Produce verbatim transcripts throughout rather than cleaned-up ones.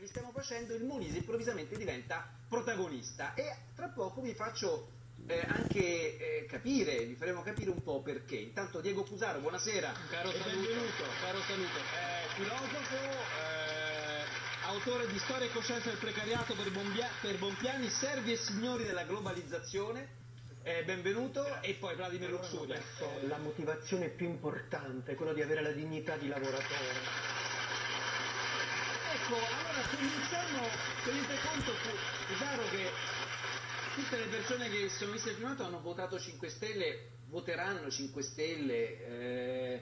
stiamo facendo, il Molise improvvisamente diventa protagonista e tra poco vi faccio eh, anche eh, capire, vi faremo capire un po' perché. Intanto Diego Fusaro, buonasera. Caro e saluto, benvenuto. caro saluto. Eh, filosofo, eh, autore di Storia e coscienza del precariato per, Bombia, per Bompiani, servi e signori della globalizzazione. Eh, benvenuto. Grazie. E poi Vladimir Luxuria. La motivazione più importante è quella di avere la dignità di lavoratore. Ecco, allora cominciamo, tenete conto, Fusaro, che tutte le persone che sono viste il filmato hanno votato cinque Stelle, voteranno cinque Stelle. Eh,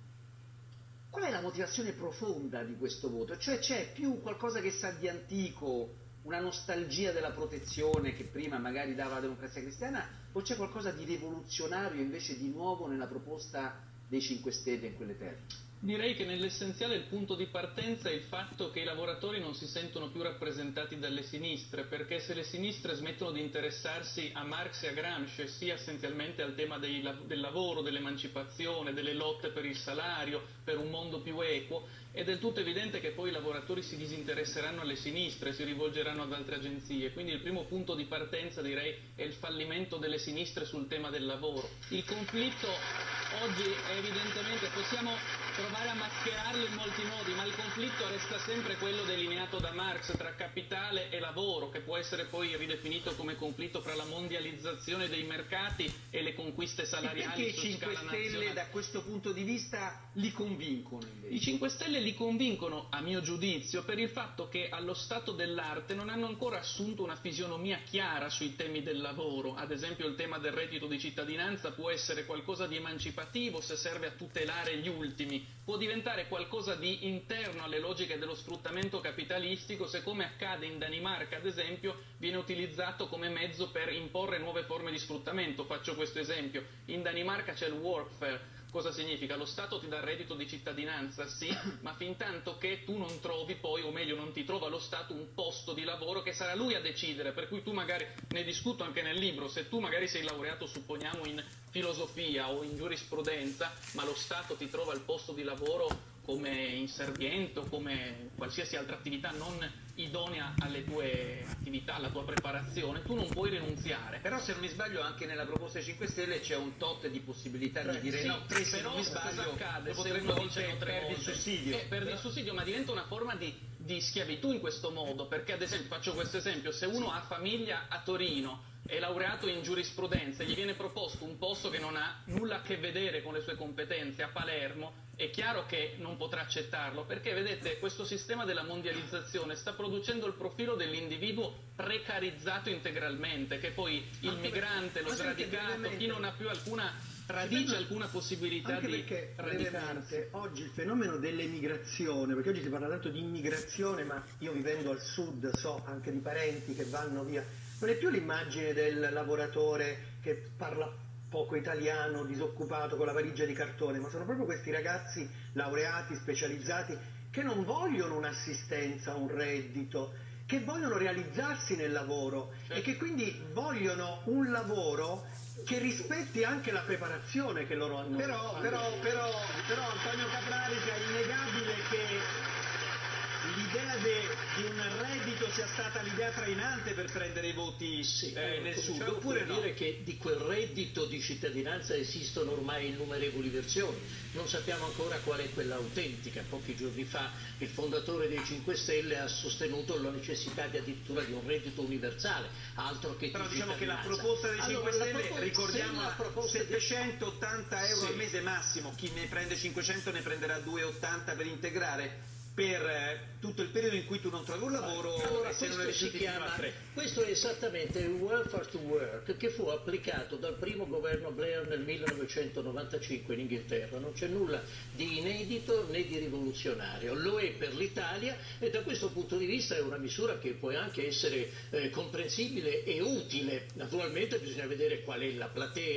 qual è la motivazione profonda di questo voto? Cioè c'è più qualcosa che sa di antico, una nostalgia della protezione che prima magari dava la Democrazia Cristiana, o c'è qualcosa di rivoluzionario invece di nuovo nella proposta dei cinque Stelle in quelle terre? Direi che nell'essenziale il punto di partenza è il fatto che i lavoratori non si sentono più rappresentati dalle sinistre, perché se le sinistre smettono di interessarsi a Marx e a Gramsci, sia essenzialmente al tema dei, del lavoro, dell'emancipazione, delle lotte per il salario, per un mondo più equo, è del tutto evidente che poi i lavoratori si disinteresseranno alle sinistre, si rivolgeranno ad altre agenzie. Quindi il primo punto di partenza, direi, è il fallimento delle sinistre sul tema del lavoro. Il conflitto oggi è evidentemente, possiamo provare a mascherarlo in molti modi, ma il conflitto resta sempre quello delineato da Marx tra capitale e lavoro, che può essere poi ridefinito come conflitto fra la mondializzazione dei mercati e le conquiste salariali. E perché i cinque Stelle da questo punto di vista li convincono invece? I cinque Stelle li convincono, a mio giudizio, per il fatto che allo stato dell'arte non hanno ancora assunto una fisionomia chiara sui temi del lavoro. Ad esempio il tema del reddito di cittadinanza può essere qualcosa di emancipativo se serve a tutelare gli ultimi, può diventare qualcosa di interno alle logiche dello sfruttamento capitalistico se, come accade in Danimarca ad esempio, viene utilizzato come mezzo per imporre nuove forme di sfruttamento. Faccio questo esempio: in Danimarca c'è il workfare. Cosa significa? Lo Stato ti dà il reddito di cittadinanza, sì, ma fin tanto che tu non trovi poi, o meglio non ti trova lo Stato, un posto di lavoro che sarà lui a decidere, per cui tu magari, ne discuto anche nel libro, se tu magari sei laureato, supponiamo, in filosofia o in giurisprudenza, ma lo Stato ti trova il posto di lavoro come inserviente o come qualsiasi altra attività non idonea alle tue attività, alla tua preparazione, tu non puoi rinunziare. Però se non mi sbaglio anche nella proposta cinque Stelle c'è un tot di possibilità di dire sì, no, tre se però non mi sbaglio, cosa accade dopo se tre uno volte dice no tre perdi il volte? sussidio. Eh, perdi il sussidio, ma diventa una forma di, di schiavitù in questo modo, perché ad esempio, faccio questo esempio, se uno ha famiglia a Torino, è laureato in giurisprudenza e gli viene proposto un posto che non ha nulla a che vedere con le sue competenze a Palermo, è chiaro che non potrà accettarlo, perché vedete, questo sistema della mondializzazione sta producendo il profilo dell'individuo precarizzato integralmente, che poi il Anche migrante, lo perché, sradicato, chi non ha più alcuna radice, alcuna possibilità anche di perché radicarsi. Oggi il fenomeno dell'emigrazione, perché oggi si parla tanto di immigrazione, ma io vivendo al sud so anche di parenti che vanno via, non è più l'immagine del lavoratore che parla poco italiano, disoccupato con la valigia di cartone, ma sono proprio questi ragazzi laureati, specializzati, che non vogliono un'assistenza, un reddito, che vogliono realizzarsi nel lavoro e che quindi vogliono un lavoro che rispetti anche la preparazione che loro hanno. Però, però, però, però Antonio Caprari, è innegabile che l'idea di un reddito sia stata l'idea trainante per prendere i voti sì, eh, nel sud, oppure no? dire che di quel reddito di cittadinanza esistono ormai innumerevoli versioni, non sappiamo ancora qual è quella autentica. Pochi giorni fa il fondatore dei cinque Stelle ha sostenuto la necessità di addirittura di un reddito universale, altro che però di diciamo che la cittadinanza. proposta dei cinque Allora, Stelle, proposta, ricordiamo, settecentottanta euro sì. al mese massimo, chi ne prende cinquecento ne prenderà duecentottanta per integrare per eh, tutto il periodo in cui tu non trovi un lavoro. Allora, e se non questo, si chiama, questo è esattamente il welfare to work, che fu applicato dal primo governo Blair nel millenovecentonovantacinque in Inghilterra. Non c'è nulla di inedito né di rivoluzionario, lo è per l'Italia e da questo punto di vista è una misura che può anche essere eh, comprensibile e utile. Naturalmente bisogna vedere qual è la platea,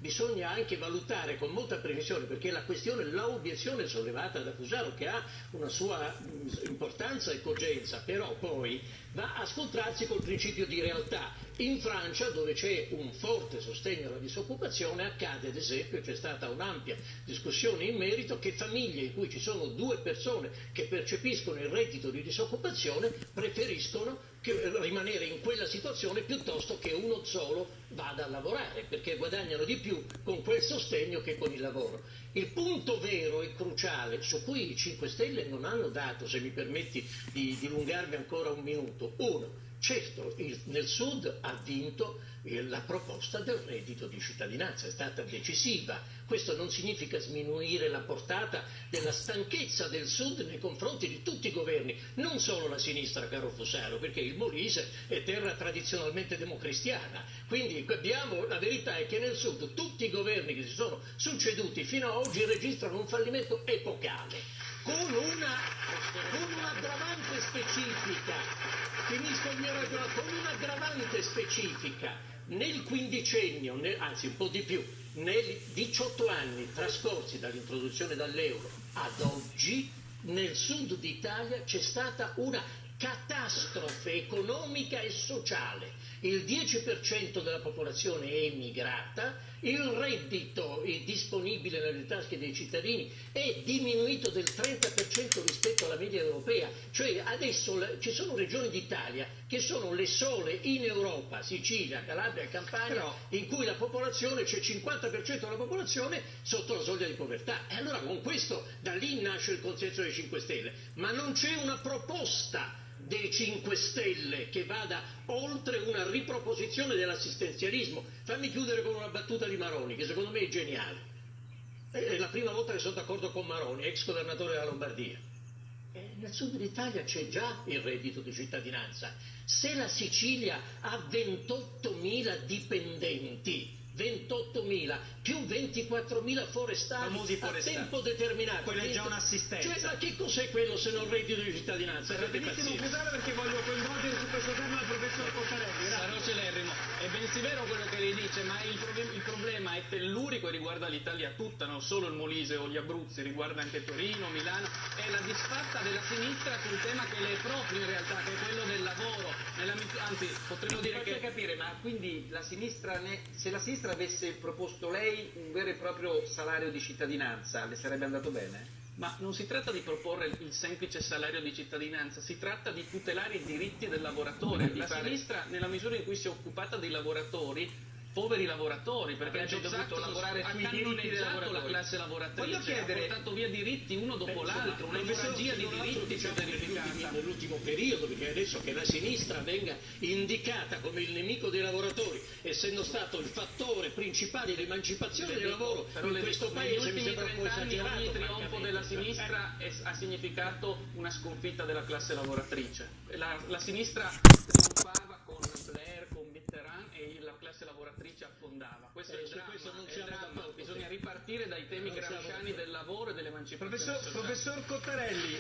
bisogna anche valutare con molta precisione, perché la questione, l'obiezione sollevata da Fusaro, che ha una sua importanza e cogenza, però poi va a scontrarsi col principio di realtà. In Francia, dove c'è un forte sostegno alla disoccupazione, accade ad esempio, c'è stata un'ampia discussione in merito, che famiglie in cui ci sono due persone che percepiscono il reddito di disoccupazione preferiscono che rimanere in quella situazione piuttosto che uno solo vada a lavorare, perché guadagnano di più con quel sostegno che con il lavoro. Il punto vero e cruciale su cui i cinque Stelle non hanno dato, se mi permetti di dilungarmi ancora un minuto, uno, certo il, nel Sud ha vinto eh, la proposta del reddito di cittadinanza, è stata decisiva. Questo non significa sminuire la portata della stanchezza del Sud nei confronti di tutti i governi, non solo la sinistra, caro Fusaro, perché il Molise è terra tradizionalmente democristiana, quindi abbiamo, la verità è che nel Sud tutti i governi che si sono succeduti fino ad oggi registrano un fallimento epocale, con una, con un'aggravante specifica, finisco il mio ragionamento, con un'aggravante specifica, nel quindicennio, nel, anzi un po' di più, nei diciotto anni trascorsi dall'introduzione dall'euro ad oggi, nel Sud d'Italia c'è stata una catastrofe economica e sociale. Il dieci per cento della popolazione è emigrata, il reddito disponibile nelle tasche dei cittadini è diminuito del trenta per cento rispetto alla media europea, cioè adesso ci sono regioni d'Italia che sono le sole in Europa, Sicilia, Calabria e Campania, però, in cui la popolazione, c'è il cinquanta per cento della popolazione sotto la soglia di povertà. E allora con questo, da lì nasce il consenso dei cinque Stelle, ma non c'è una proposta dei cinque Stelle che vada oltre una riproposizione dell'assistenzialismo. Fammi chiudere con una battuta di Maroni, che secondo me è geniale. È la prima volta che sono d'accordo con Maroni, ex governatore della Lombardia. E nel sud d'Italia c'è già il reddito di cittadinanza. Se la Sicilia ha ventottomila dipendenti, ventottomila più ventiquattromila forestali a tempo determinato, quello è già un'assistenza. Cioè, ma che cos'è quello se non reddito di cittadinanza? Benissimo, scusate perché voglio coinvolgere su questo tema il professor Cottarelli. Sarò celerrimo. È ben sì vero quello che lei dice, ma il, problem- il problema è tellurico e riguarda l'Italia tutta, non solo il Molise o gli Abruzzi, riguarda anche Torino, Milano. È la disfatta della sinistra sul tema che le è proprio in realtà, che è quello del lavoro. Nella, anzi, potremmo non dire che... capire, ma quindi la sinistra ne, se la sinistra avesse proposto lei un vero e proprio salario di cittadinanza, le sarebbe andato bene? Ma non si tratta di proporre il semplice salario di cittadinanza, si tratta di tutelare i diritti del lavoratore. La sinistra, nella misura in cui si è occupata dei lavoratori, poveri lavoratori, perché ha dovuto lavorare sui diritti dei lavoratori, la classe lavoratrice, chiedere... ha portato via diritti uno dopo l'altro, un'emorragia di diritti si è verificata. Nell'ultimo periodo, perché adesso che la sinistra venga indicata come il nemico dei lavoratori, essendo stato il fattore principale di emancipazione del lavoro in questo paese, mi sembra un po' esagerato. Ogni trionfo della sinistra è, ha significato una sconfitta della classe lavoratrice. La, la sinistra trionfava con Blair, con Mitterrand, e la classe lavoratrice affondava. Questo eh, è il dramma, questo non è il dramma. Bisogna ripartire dai temi gramsciani del lavoro e dell'emancipazione professor, sociale. Professor Cottarelli,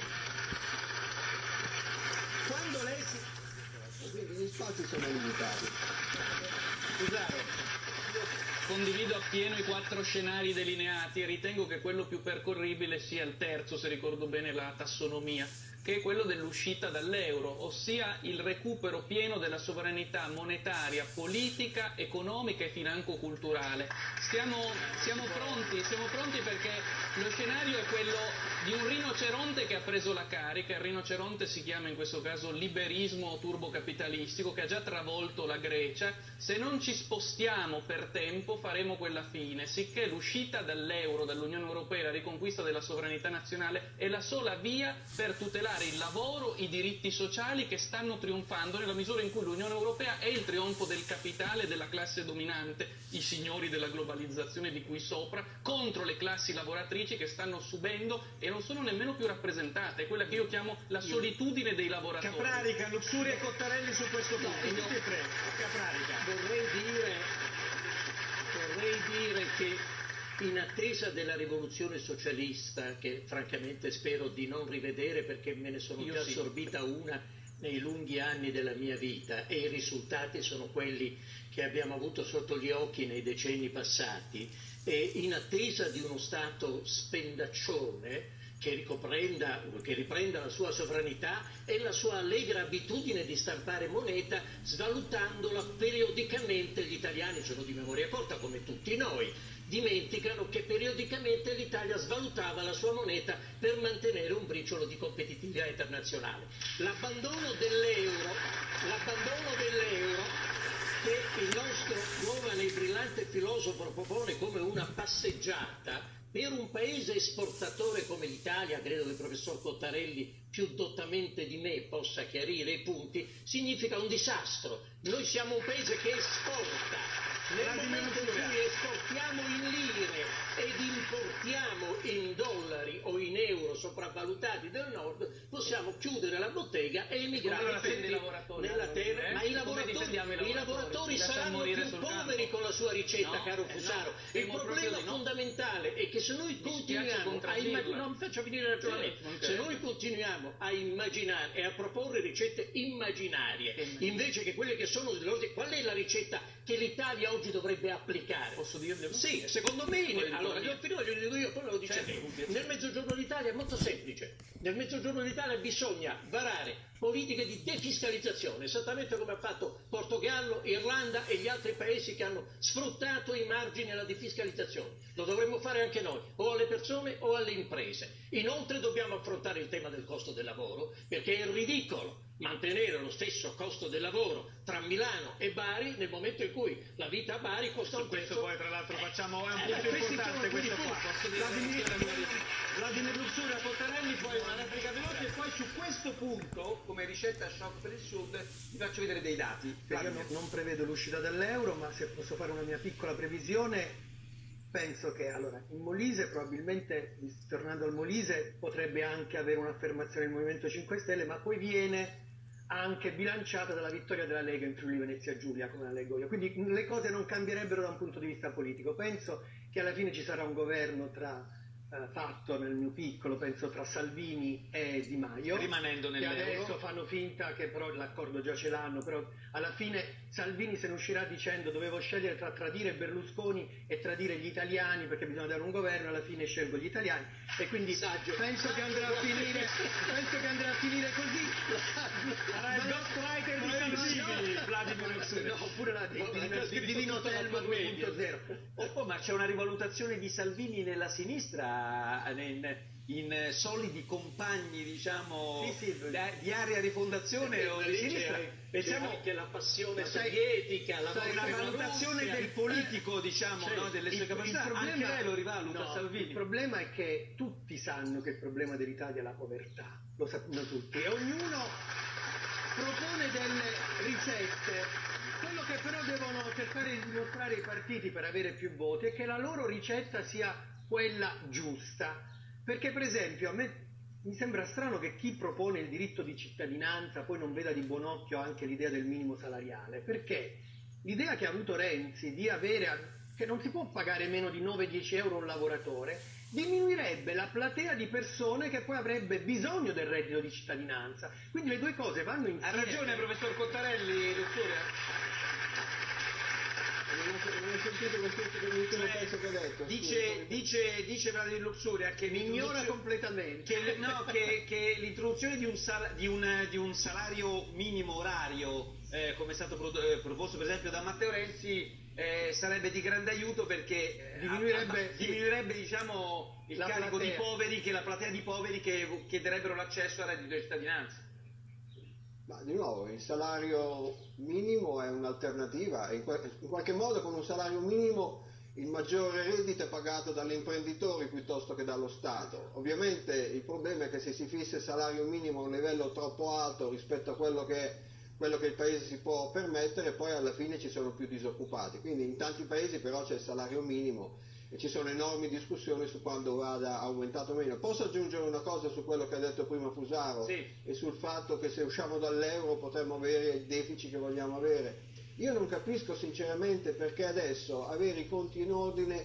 quando lei si... Quindi gli spazi sono limitati. Scusate. Condivido appieno i quattro scenari delineati e ritengo che quello più percorribile sia il terzo, se ricordo bene la tassonomia, che è quello dell'uscita dall'euro, ossia il recupero pieno della sovranità monetaria, politica, economica e financo-culturale. Siamo, siamo pronti, siamo pronti perché lo scenario è quello di un rinoceronte che ha preso la carica. Il rinoceronte si chiama in questo caso liberismo turbocapitalistico, che ha già travolto la Grecia. Se non ci spostiamo per tempo faremo quella fine, sicché l'uscita dall'euro, dall'Unione Europea, la riconquista della sovranità nazionale è la sola via per tutelare il lavoro, i diritti sociali che stanno trionfando nella misura in cui l'Unione Europea è il trionfo del capitale, della classe dominante, i signori della globalizzazione di cui sopra, contro le classi lavoratrici che stanno subendo e non sono nemmeno più rappresentate, è quella che io chiamo la solitudine dei lavoratori. Caprarica, Luxuria e Cottarelli su questo punto, no, tutti e tre. Caprarica. Vorrei dire, vorrei dire che in attesa della rivoluzione socialista, che francamente spero di non rivedere perché me ne sono Io già sì. assorbita una nei lunghi anni della mia vita, e i risultati sono quelli che abbiamo avuto sotto gli occhi nei decenni passati, e in attesa di uno Stato spendaccione che riprenda, che riprenda la sua sovranità e la sua allegra abitudine di stampare moneta, svalutandola periodicamente. Gli italiani sono di memoria corta come tutti noi, dimenticano che periodicamente l'Italia svalutava la sua moneta per mantenere un briciolo di competitività internazionale. L'abbandono dell'euro, l'abbandono dell'euro che il nostro giovane e brillante filosofo propone come una passeggiata, per un paese esportatore come l'Italia, credo che il professor Cottarelli più dottamente di me possa chiarire i punti, significa un disastro. Noi siamo un paese che esporta. Nel momento in cui esportiamo in lire ed importiamo in dollari o in euro sopravvalutati del nord, possiamo chiudere la bottega e emigrare tutti nella terra. Eh? Ma i lavoratori, i lavoratori, i lavoratori saranno più poveri con la sua ricetta, no, caro Fusaro. Eh no, il problema fondamentale è che se noi continuiamo a immaginare, non faccio finire il ragionamento, eh, se noi continuiamo a immaginare e a proporre ricette immaginarie, eh, invece che quelle che sono dell'ordine, qual è la ricetta che l'Italia oggi dovrebbe applicare? Posso dirglielo? Sì, secondo me, allora glielo dico io, poi lo dice lei. Nel Mezzogiorno d'Italia è molto semplice. Nel Mezzogiorno d'Italia bisogna varare politiche di defiscalizzazione, esattamente come ha fatto Portogallo, Irlanda e gli altri paesi che hanno sfruttato i margini alla defiscalizzazione. Lo dovremmo fare anche noi, o alle persone o alle imprese. Inoltre dobbiamo affrontare il tema del costo del lavoro, perché è ridicolo mantenere lo stesso costo del lavoro tra Milano e Bari nel momento in cui la vita a Bari costa un questo prezzo. Poi tra l'altro facciamo, è un eh, punto eh, importante questo qua. Vladimir, Vladimir Luxuria, Cottarelli, poi una replica veloce, e poi su questo punto, come ricetta shock per il Sud, vi faccio vedere dei dati. Io non, non prevedo l'uscita dall'euro, ma se posso fare una mia piccola previsione, penso che allora in Molise, probabilmente, tornando al Molise, potrebbe anche avere un'affermazione del Movimento cinque Stelle, ma poi viene anche bilanciata dalla vittoria della Lega in Friuli Venezia Giulia, come la leggo io. Quindi le cose non cambierebbero da un punto di vista politico. Penso che alla fine ci sarà un governo tra eh, fatto nel mio piccolo, penso tra Salvini e Di Maio, rimanendo nell'euro, che adesso fanno finta che però l'accordo già ce l'hanno, però alla fine Salvini se ne uscirà dicendo dovevo scegliere tra tradire Berlusconi e tradire gli italiani perché bisogna dare un governo, alla fine scelgo gli italiani, e quindi Saggio. penso che andrà a finire penso che andrà a finire così. sarà il ghostwriter di Salvini, Vladimir Luxuria. No, oppure la di, di, di Divino Telma due punto zero. Oh, ma c'è una rivalutazione di Salvini nella sinistra, in, in solidi compagni, diciamo, sì, sì, di area rifondazione o di sinistra. Pensiamo anche la passione sovietica, la una valutazione del politico, diciamo, cioè, no, delle sue il, capacità. il problema, anche lei lo rivaluta, no, Salvini. Il problema è che tutti sanno che il problema dell'Italia è la povertà, lo sanno tutti, e ognuno propone delle ricette. Quello che però devono cercare di dimostrare i partiti per avere più voti è che la loro ricetta sia quella giusta, perché per esempio a me mi sembra strano che chi propone il diritto di cittadinanza poi non veda di buon occhio anche l'idea del minimo salariale, perché l'idea che ha avuto Renzi di avere, che non si può pagare meno di nove dieci euro un lavoratore, diminuirebbe la platea di persone che poi avrebbe bisogno del reddito di cittadinanza. Quindi le due cose vanno insieme. Ha ragione professor Cottarelli, Luxuria. Non ho sentito quest'ultimo pezzo che ha detto. Dice, dice, dice Vladimir Luxuria che mi ignora completamente. Che, no, che, che l'introduzione di un, sal, di, un, di un salario minimo orario, eh, come è stato pro, eh, proposto per esempio da Matteo Renzi, eh, sarebbe di grande aiuto perché eh, diminuirebbe, a, a, diminuirebbe diciamo, il carico platea. di poveri, che la platea di poveri che chiederebbero l'accesso al reddito di cittadinanza. Ma di nuovo, il salario minimo è un'alternativa, in, in qualche modo con un salario minimo il maggiore reddito è pagato dagli imprenditori piuttosto che dallo Stato. Ovviamente il problema è che se si fissa il salario minimo a un livello troppo alto rispetto a quello che, quello che il paese si può permettere, poi alla fine ci sono più disoccupati. Quindi in tanti paesi però c'è il salario minimo e ci sono enormi discussioni su quando vada aumentato o meno. Posso aggiungere una cosa su quello che ha detto prima Fusaro? Sì. E sul fatto che se usciamo dall'euro potremmo avere il deficit che vogliamo avere? Io non capisco sinceramente perché adesso avere i conti in ordine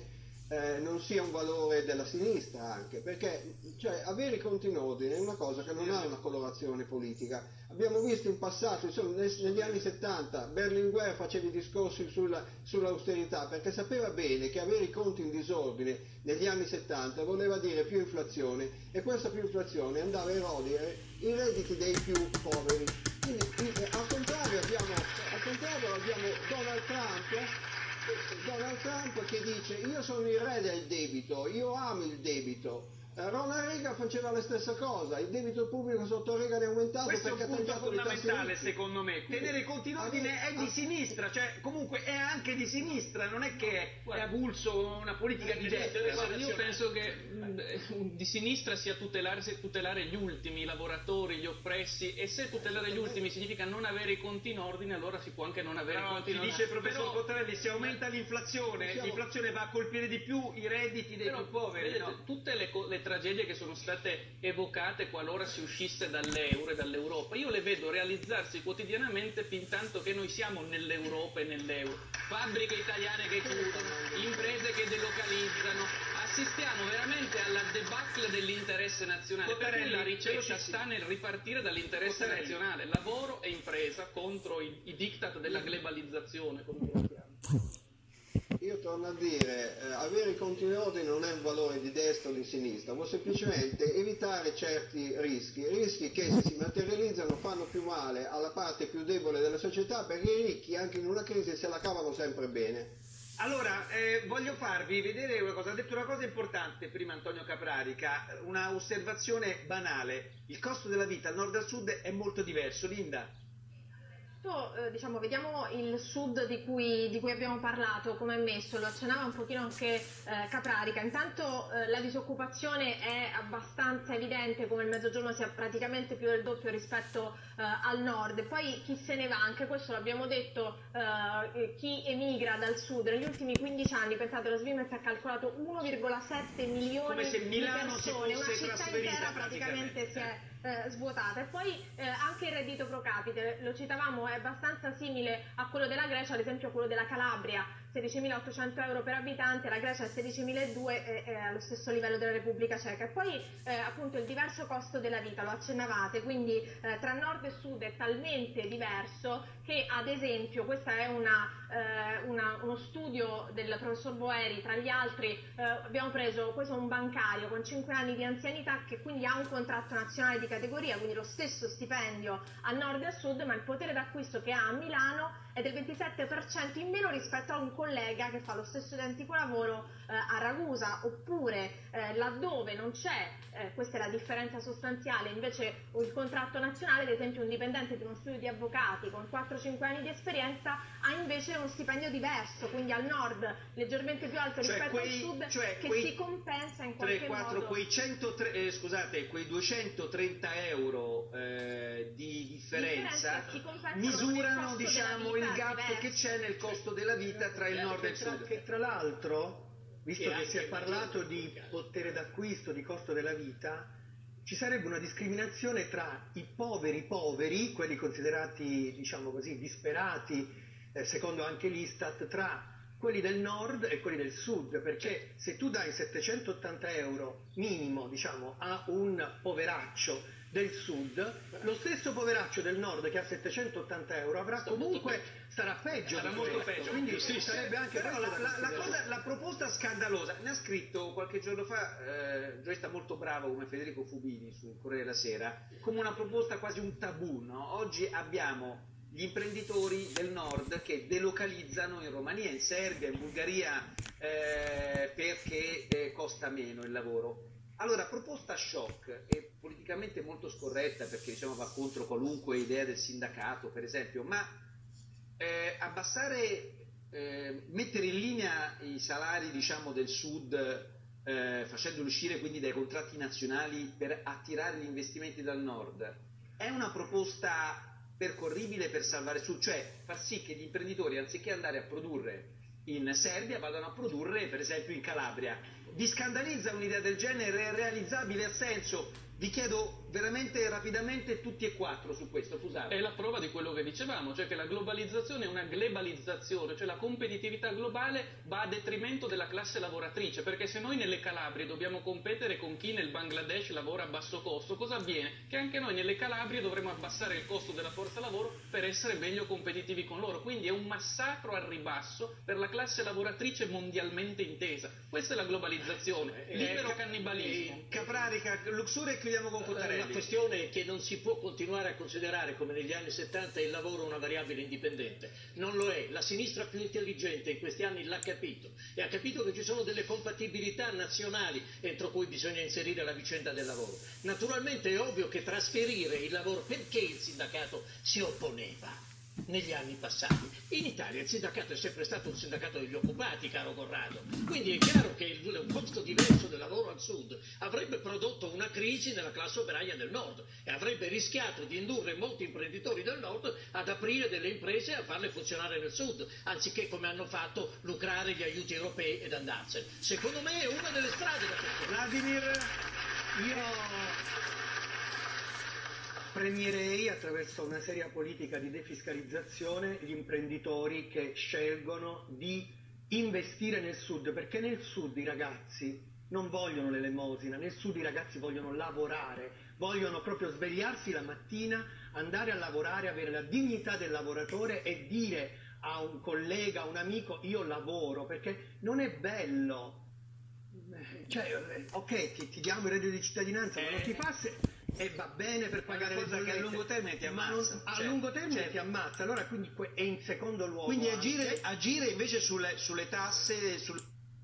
eh, non sia un valore della sinistra anche, perché cioè, avere i conti in ordine è una cosa che non ha una colorazione politica. Abbiamo visto in passato, insomma, negli anni settanta, Berlinguer faceva i discorsi sulla, sull'austerità perché sapeva bene che avere i conti in disordine negli anni settanta voleva dire più inflazione, e questa più inflazione andava a erodere i redditi dei più poveri. Quindi al contrario abbiamo, al contrario abbiamo Donald Trump Donald Trump che dice io sono il re del debito, io amo il debito. Ronald Reagan faceva la stessa cosa, il debito pubblico sotto Reagan è aumentato. Questo perché è un punto fondamentale secondo me, Quindi, tenere i conti in ordine è di sinistra, cioè comunque è anche di sinistra, non è che è avulso una politica di destra. Io penso che mh, di sinistra sia tutelare, tutelare gli ultimi, i lavoratori, gli oppressi, e se tutelare gli ultimi significa non avere i conti in ordine, allora si può anche non avere No, i conti in ordine. dice il professor Però, Cottarelli, se aumenta l'inflazione, Siamo... l'inflazione va a colpire di più i redditi dei però, più poveri. vedete, No? tutte le, le tragedie che sono state evocate qualora si uscisse dall'euro e dall'Europa, io le vedo realizzarsi quotidianamente fin tanto che noi siamo nell'Europa e nell'euro. Fabbriche italiane che chiudono, imprese che delocalizzano, assistiamo veramente alla debacle dell'interesse nazionale. Per cui la ricetta sta nel ripartire dall'interesse Cottarelli. nazionale, lavoro e impresa contro i, i diktat della globalizzazione, come lo chiamo. Io torno a dire, eh, avere i conti in ordine non è un valore di destra o di sinistra, vuol semplicemente evitare certi rischi, rischi che se si materializzano fanno più male alla parte più debole della società, perché i ricchi anche in una crisi se la cavano sempre bene. Allora, eh, voglio farvi vedere una cosa, ha detto una cosa importante prima Antonio Caprarica, una osservazione banale, il costo della vita al nord e al sud è molto diverso. Linda? Eh, diciamo, vediamo il sud di cui, di cui abbiamo parlato, come è messo, lo accennava un pochino anche eh, Caprarica. Intanto eh, la disoccupazione è abbastanza evidente, come il mezzogiorno sia praticamente più del doppio rispetto eh, al nord, e poi chi se ne va, anche questo l'abbiamo detto, eh, chi emigra dal sud negli ultimi quindici anni, pensate, lo Svimez ha calcolato uno virgola sette milioni Come se Milano di si persone, fosse una città trasferita intera praticamente si è Eh, svuotata. E poi eh, anche il reddito pro capite, lo citavamo, è abbastanza simile a quello della Grecia, ad esempio quello della Calabria, sedicimilaottocento euro per abitante, la Grecia è sedicimiladuecento, è, è allo stesso livello della Repubblica Ceca. E poi eh, appunto il diverso costo della vita, lo accennavate, quindi eh, tra nord e sud è talmente diverso che, ad esempio, questo è una, eh, una, uno studio del professor Boeri, tra gli altri eh, abbiamo preso, questo è un bancario con cinque anni di anzianità che quindi ha un contratto nazionale di categoria, quindi lo stesso stipendio al nord e al sud, ma il potere d'acquisto che ha a Milano è del ventisette per cento in meno rispetto a un collega che fa lo stesso identico lavoro eh, a Ragusa, oppure eh, laddove non c'è, eh, questa è la differenza sostanziale, invece il contratto nazionale, ad esempio un dipendente di uno studio di avvocati con quattro cinque anni di esperienza ha invece uno stipendio diverso, quindi al nord leggermente più alto Cioè rispetto quei- al sud, cioè che quei si compensa in tre, qualche quattro, modo. quei centotre, eh, scusate, quei duecentotrenta euro eh, di differenza Differenza si compensano misurano, con il costo diciamo, della il vita gap diverso. che c'è nel costo della vita tra il nord e il Che tra- sud. Che tra l'altro, visto Che che si è anche parlato maggiore, di potere d'acquisto, di costo della vita, ci sarebbe una discriminazione tra i poveri poveri, quelli considerati, diciamo così, disperati, eh, secondo anche l'Istat, tra quelli del nord e quelli del sud, perché se tu dai settecentottanta euro minimo, diciamo, a un poveraccio del sud, lo stesso poveraccio del nord che ha settecentottanta euro avrà Sta molto comunque, peggio. starà peggio Sarà di molto questo. peggio. Quindi Sì, sì. sarebbe anche Però questo la, da la- la considerare. cosa, la proposta scandalosa, ne ha scritto qualche giorno fa, eh, un giornalista molto bravo come Federico Fubini sul Corriere della Sera, come una proposta quasi un tabù, no? Oggi abbiamo gli imprenditori del nord che delocalizzano in Romania, in Serbia, in Bulgaria, eh, perché eh, costa meno il lavoro. Allora, proposta shock e politicamente molto scorretta, perché diciamo va contro qualunque idea del sindacato, per esempio, ma eh, abbassare, eh, mettere in linea i salari, diciamo, del sud, eh, facendoli uscire quindi dai contratti nazionali per attirare gli investimenti dal nord, è una proposta percorribile per salvare il sud, cioè far sì che gli imprenditori, anziché andare a produrre in Serbia, vadano a produrre per esempio in Calabria. vi scandalizza un'idea del genere? È realizzabile? Ha senso? Vi chiedo veramente rapidamente tutti e quattro su questo, Fusaro. È la prova di quello che dicevamo, cioè che la globalizzazione è una globalizzazione, cioè la competitività globale va a detrimento della classe lavoratrice, perché se noi nelle Calabrie dobbiamo competere con chi nel Bangladesh lavora a basso costo, cosa avviene? Che anche noi nelle Calabrie dovremo abbassare il costo della forza lavoro per essere meglio competitivi con loro, quindi è un massacro al ribasso per la classe lavoratrice mondialmente intesa. Questa è la globalizzazione, libero cannibalismo. Caprarica, Luxure e chiudiamo con Cottarelli. La questione è che non si può continuare a considerare come negli anni settanta il lavoro una variabile indipendente. Non lo è. La sinistra più intelligente in questi anni l'ha capito e ha capito che ci sono delle compatibilità nazionali entro cui bisogna inserire la vicenda del lavoro. Naturalmente è ovvio che trasferire il lavoro, perché il sindacato si opponeva negli anni passati? In Italia il sindacato è sempre stato un sindacato degli occupati, caro Corrado, quindi è chiaro che il, un costo diverso del lavoro al sud avrebbe prodotto una crisi nella classe operaia del nord e avrebbe rischiato di indurre molti imprenditori del nord ad aprire delle imprese e a farle funzionare nel sud, anziché come hanno fatto lucrare gli aiuti europei ed andarsene. Secondo me è una delle strade da percorrere. Vladimir, Io premierei attraverso una seria politica di defiscalizzazione gli imprenditori che scelgono di investire nel sud, perché nel sud i ragazzi non vogliono l'elemosina, nel sud i ragazzi vogliono lavorare, vogliono proprio svegliarsi la mattina, andare a lavorare, avere la dignità del lavoratore e dire a un collega, a un amico io lavoro, perché non è bello, cioè ok ti, ti diamo il reddito di cittadinanza, ma non ti fa se... e va bene per pagare le cosa che bollette, a lungo termine ti ma ammazza. non- a Certo, lungo termine certo. ti ammazza, allora quindi que- è in secondo luogo Quindi anche- agire, agire invece sulle, sulle tasse, sul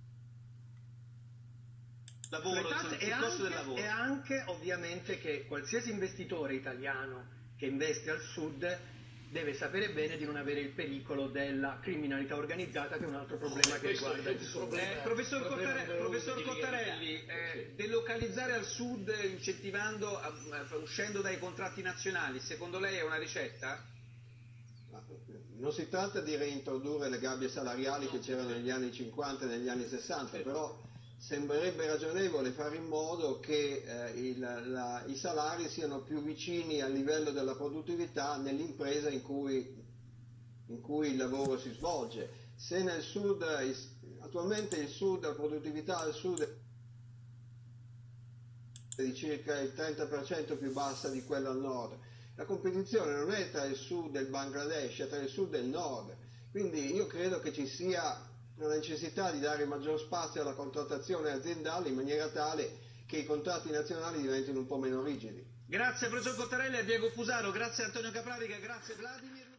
lavoro, sulle tasse sul, e, sul costo del anche, lavoro. e anche ovviamente che qualsiasi investitore italiano che investe al sud deve sapere bene di non avere il pericolo della criminalità organizzata, che è un altro problema che questo riguarda è il il sud. problema. Eh, professor, Problema Cottare- numero uno professor di Cottarelli, legalità. eh, Sì. delocalizzare al sud incentivando, a- a- uscendo dai contratti nazionali, secondo lei è una ricetta? Ma non si tratta di reintrodurre le gabbie salariali che c'erano negli anni cinquanta e negli anni sessanta, però sembrerebbe ragionevole fare in modo che eh, il- la- i salari siano più vicini al livello della produttività nell'impresa in cui, in cui il lavoro si svolge. Se nel sud, il- attualmente il sud, la produttività al sud è di circa il trenta per cento più bassa di quella al nord. La competizione non è tra il sud e il Bangladesh, è tra il sud e il nord. Quindi io credo che ci sia la necessità di dare maggior spazio alla contrattazione aziendale in maniera tale che i contratti nazionali diventino un po' meno rigidi. Grazie professor Cottarelli, a Diego Fusaro, grazie a Antonio Caprarica, grazie Vladimir.